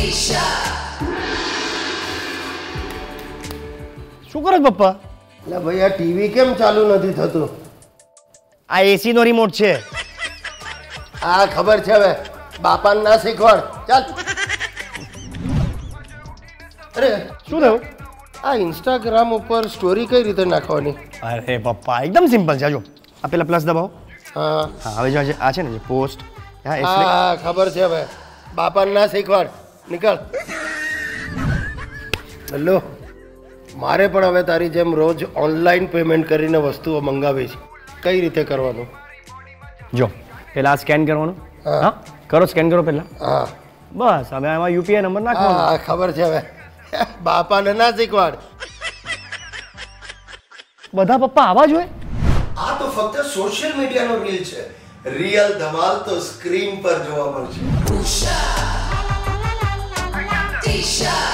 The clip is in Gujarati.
શું કરો પપ્પા? એટલે ભાઈ આ ટીવી કેમ ચાલુ નથી થતું? આ એસી નો રિમોટ છે. આ ખબર છે હવે, બાપાને ના શીખવાડ. ચાલ. અરે શું થયું? આ ઇન્સ્ટાગ્રામ ઉપર સ્ટોરી કઈ રીતે નાખવાની? અરે પપ્પા એકદમ સિમ્પલ છે. જો આ પેલા પ્લસ દબાવો. હા હા, હવે જો આ છે ને જે પોસ્ટ. હા ખબર છે હવે, બાપાને ના શીખવાડ. નીકળ. હેલો, મારે પણ હવે તારી જેમ રોજ ઓનલાઈન પેમેન્ટ કરીને વસ્તુઓ મંગાવી છે. કઈ રીતે કરવાનું? જો પેલા સ્કેન કરવાનું. હા કરો, સ્કેન કરો પેલા. હા બસ, હવે આમાં યુપીઆઈ નંબર નાખવાનો. હા ખબર છે હવે, બાપાને ના શીખવાડ. બધા પપ્પા આવા જ હોય? આ તો ફક્ત સોશિયલ મીડિયાનો રીલ છે. રિયલ ધમાલ તો સ્ક્રીન પર જોવા મળશે.